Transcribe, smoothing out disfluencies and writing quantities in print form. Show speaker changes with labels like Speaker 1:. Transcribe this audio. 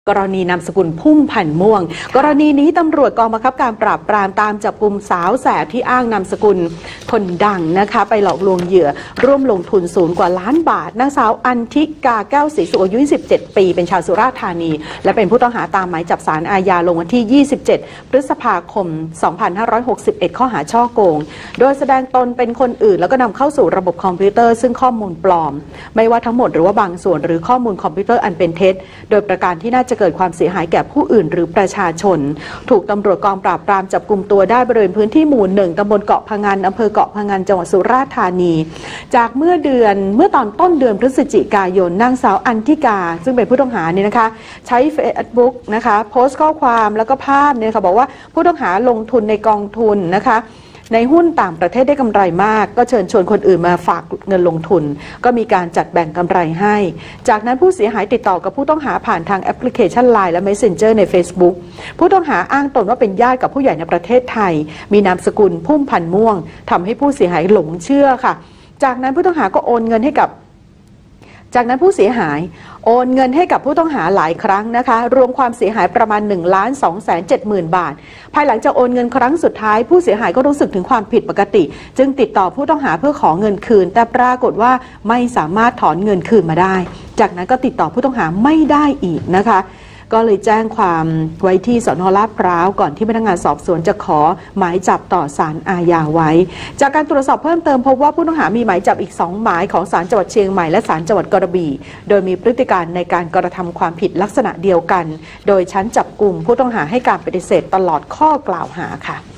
Speaker 1: กรณีนามสกุลพุ่มพันธุ์ม่วงกรณีนี้ตำรวจกองบังคับการปราบปรามตามจับกุมสาวแสบที่อ้างนามสกุลคนดังนะคะไปหลอกลวงเหยื่อร่วมลงทุนสูงกว่าล้านบาทนางสาวอันทิกาแก้วศรีสุขอายุ27 ปีเป็นชาวสุราษฎร์ธานีและเป็นผู้ต้องหาตามหมายจับศาลอาญาลงวันที่27พฤษภาคม2561ข้อหาฉ้อโกงโดยแสดงตนเป็นคนอื่นแล้วก็นำเข้าสู่ระบบคอมพิวเตอร์ซึ่งข้อมูลปลอมไม่ว่าทั้งหมดหรือว่าบางส่วนหรือข้อมูลคอมพิวเตอร์อันเป็นเท็จโดยประการที่น่าจะเกิดความเสียหายแก่ผู้อื่นหรือประชาชนถูกตำรวจกองปราบปรามจับกุมตัวได้บริเวณพื้นที่หมู่1ตำบลเกาะพะงันอำเภอเกาะพะงันจังหวัดสุราษฎร์ธานีจากเมื่อตอนต้นเดือนพฤศจิกายนนางสาวอันทิกาซึ่งเป็นผู้ต้องหาเนี่ยนะคะใช้ Facebook นะคะโพสต์ข้อความแล้วก็ภาพเนี่ยค่ะบอกว่าผู้ต้องหาลงทุนในกองทุนนะคะในหุ้นต่างประเทศได้กำไรมากก็เชิญชวนคนอื่นมาฝากเงินลงทุนก็มีการจัดแบ่งกำไรให้จากนั้นผู้เสียหายติดต่อกับผู้ต้องหาผ่านทางแอปพลิเคชัน LINE และ Messenger ใน Facebook ผู้ต้องหาอ้างตนว่าเป็นญาติกับผู้ใหญ่ในประเทศไทยมีนามสกุลพุ่มพันธุ์ม่วงทำให้ผู้เสียหายหลงเชื่อค่ะจากนั้นผู้ต้องหาก็โอนเงินให้กับผู้เสียหายโอนเงินให้กับผู้ต้องหาหลายครั้งนะคะรวมความเสียหายประมาณ1,270,000 บาทภายหลังจากโอนเงินครั้งสุดท้ายผู้เสียหายก็รู้สึกถึงความผิดปกติจึงติดต่อผู้ต้องหาเพื่อขอเงินคืนแต่ปรากฏว่าไม่สามารถถอนเงินคืนมาได้จากนั้นก็ติดต่อผู้ต้องหาไม่ได้อีกนะคะก็เลยแจ้งความไว้ที่สน.ลาดพร้าวก่อนที่พนักงานสอบสวนจะขอหมายจับต่อศาลอาญาไว้จากการตรวจสอบเพิ่มเติมพบว่าผู้ต้องหามีหมายจับอีก2หมายของศาลจังหวัดเชียงใหม่และศาลจังหวัดกระบี่โดยมีพฤติการในการกระทำความผิดลักษณะเดียวกันโดยชั้นจับกุมผู้ต้องหาให้การปฏิเสธตลอดข้อกล่าวหาค่ะ